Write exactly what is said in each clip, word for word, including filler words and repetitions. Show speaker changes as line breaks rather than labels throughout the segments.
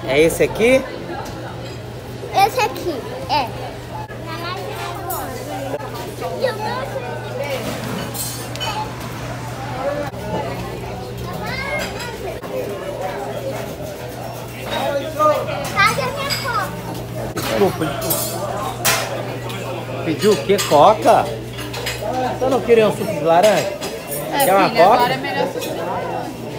É esse aqui?
Esse aqui, é. Cadê a minha coca?
Desculpa, desculpa. Pediu o quê? Coca? Você não queria um suco de laranja?
É,
Quer uma
filha,
coca?
agora é melhor suco de laranja.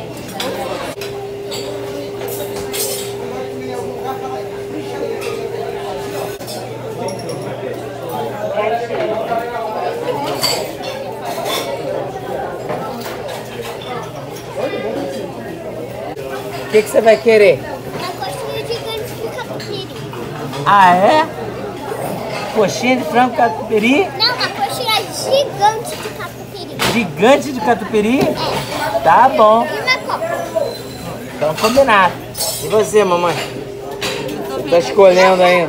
O que, que você vai querer?
Uma coxinha gigante de catupiry.
Ah, é? Coxinha de frango catupiry?
Não, uma coxinha gigante de catupiry.
Gigante de catupiry?
É.
Tá bom.
E uma coca.
Então combinado. E você, mamãe? Você tá escolhendo ainda?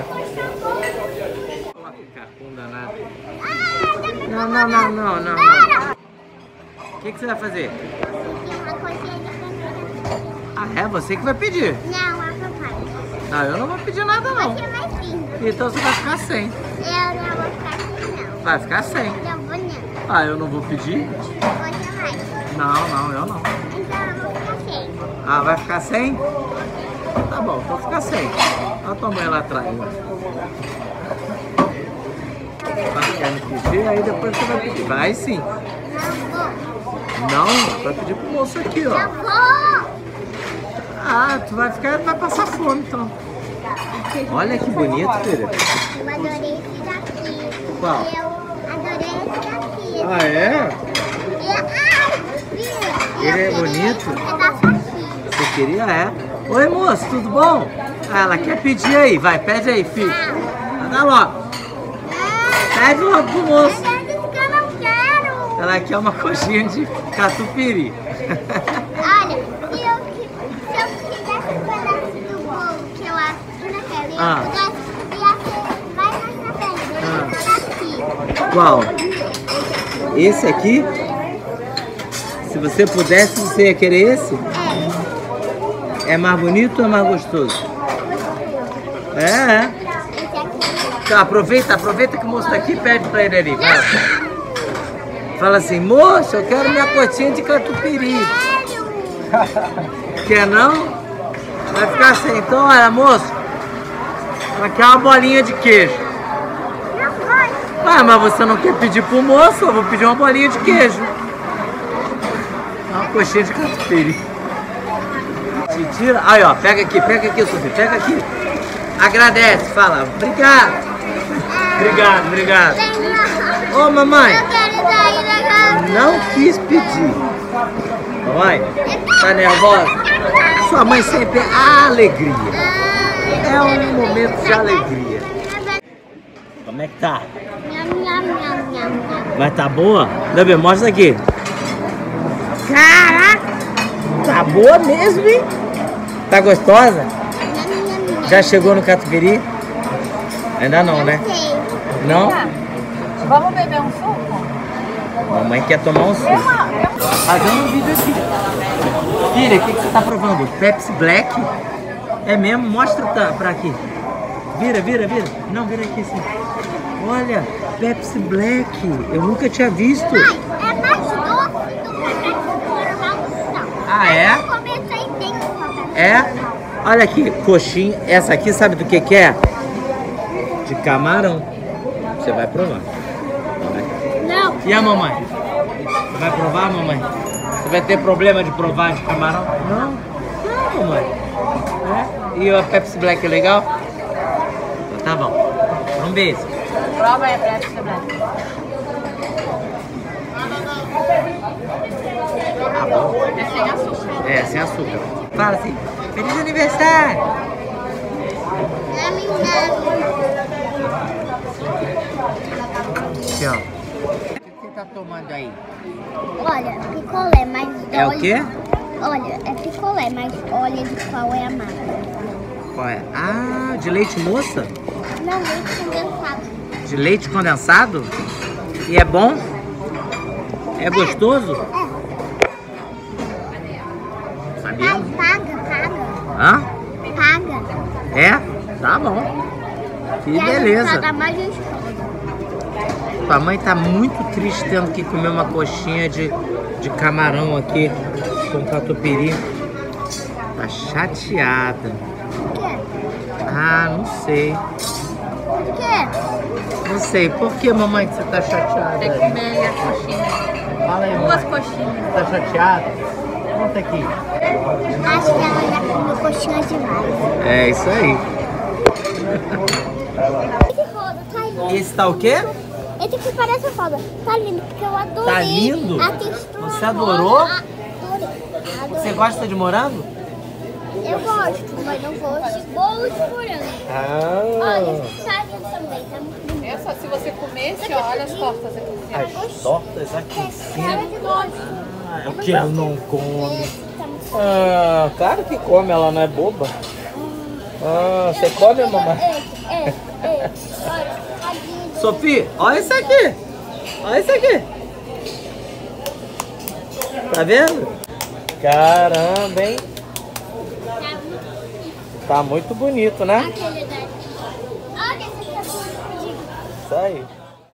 Não, não, não, não, não. não. O que, que você vai fazer?
Uma coxinha de frango.
Ah, é? Você que vai pedir?
Não, a papai.
Não, eu não vou pedir nada, não.
Você vai sim.
Então você vai ficar sem.
Eu não vou ficar assim, não.
Vai ficar sem.
Eu vou não.
Ah, eu não vou pedir?
Você vai.
Não, não, eu não.
Então eu vou ficar sem.
Ah, vai ficar sem? Tá bom, então fica sem. Olha a tua mãe lá atrás. Vai querendo pedir, aí depois você vai pedir. Vai sim.
Não vou.
Não, vai pedir pro moço aqui, ó.
Eu vou.
Ah, tu vai ficar, vai passar fome então. Olha que bonito, filha.
Eu adorei esse daqui.
Qual?
Eu adorei esse daqui.
Ah, é?
E, ai, filha,
Ele é
eu queria
bonito?
esse pedaço aqui.
Você queria? É. Oi, moço, tudo bom? Ah, ela quer pedir aí, vai, pede aí, filho. Dá logo. Pede logo pro moço.
Eu disse que eu não quero.
Ela quer uma coxinha de catupiry.
Olha, se eu, qui- se eu quisesse um pedaço do bolo que eu acho que não quero, eu
Ah.
pudesse, ia ser mais na frente, eu ia dar aqui.
Qual? Esse aqui? Se você pudesse, você ia querer esse?
É,
É mais bonito ou é mais gostoso? É, é.
esse aqui.
Tá, aproveita, aproveita que o moço tá aqui e pede pra ele ali. Vai. Fala assim, moço, eu quero minha coxinha de catupiry. Quer não? Vai ficar assim, então olha, moço. Ela quer uma bolinha de queijo.
Não pode.
Ah, mas você não quer pedir pro moço? Eu vou pedir uma bolinha de queijo. Uma coxinha de catupiry. Te tira. Aí, ó, pega aqui, pega aqui, Sofia, pega aqui. Agradece, fala, obrigado. Obrigado, obrigado. Ô, mamãe,
Eu quero sair da casa.
não quis pedir. Mamãe, tá nervosa? Sua mãe sempre é alegria. É um momento de alegria. Como é que tá?
Nham, nham, nham, nham, nham.
Mas tá boa? Bebê, mostra aqui. Caraca! Tá boa mesmo, hein? Tá gostosa? Já chegou no catupiry? Ainda não, né?
Sei.
Não?
Vamos beber um suco?
Mamãe quer tomar um suco. Fazendo um vídeo aqui. Filha, o que, que você tá provando? Pepsi Black? É mesmo? Mostra tá, pra aqui. Vira, vira, vira. Não, vira aqui sim. Olha, Pepsi Black. Eu nunca tinha visto.
Pai, é mais doce do que a Pepsi normal, não.
Ah, é?
Eu comecei dentro com a Pepsi.
É? Olha aqui, coxinha. Essa aqui sabe do que que é? De camarão. Você vai provar.
Não.
E a mamãe? Você vai provar, mamãe? Você vai ter problema de provar de camarão? Não. Não, mamãe. É? E a Pepsi Black é legal? Então tá bom. Um beijo.
Prova aí pra essa Black.
Tá bom.
É sem açúcar.
É, sem açúcar. Fala assim, feliz aniversário!
Nham, nham.
Aqui, ó. O que você tá tomando aí?
Olha, picolé, mas
É o
olha-
quê?
Olha, é picolé, mas olha de qual é a marca.
Qual é? Ah, de leite moça?
Não, leite condensado.
De leite condensado? E é bom? É gostoso?
É.
Sabia?
Pai, paga, paga.
Hã?
Paga.
É? Tá bom. Que
E a
beleza.
gente paga mais de uns.
Tua mãe tá muito triste tendo que comer uma coxinha de, de camarão aqui com catupiry. Tá chateada.
Por quê?
Ah, não sei.
Por quê?
Não sei. Por que, mamãe, que você tá chateada?
Tem que comer a coxinha.
Fala aí,
Duas
mamãe.
coxinhas.
Tá chateada? Conta aqui.
Acho que ela já comeu coxinha demais.
É isso aí.
Esse rodo tá lindo.
Esse tá o quê?
Esse aqui parece roda. Tá lindo, porque eu adorei.
Tá lindo?
A textura.
Você adorou?
rosa. Adorei. Adorei.
Você gosta de morango?
Eu gosto, mas não gosto de bolo de morango.
Ah.
Olha, esse tá lindo também, tá muito lindo.
Essa, se você comesse, ó, olha as tortas aqui em cima.
As tortas aqui em cima.
Cara de gosto.
Ah, é o que ela não come.
Esse tá muito
Ah, claro que come, ela não é boba. Ah, você come, mamãe?
Esse, esse, esse. Olha, tadinho.
Sofia, olha isso aqui. Olha isso aqui. Tá vendo? Caramba, hein? Tá muito bonito, né?
Aquele daqui. Olha esse aqui, é tudo.
Isso aí.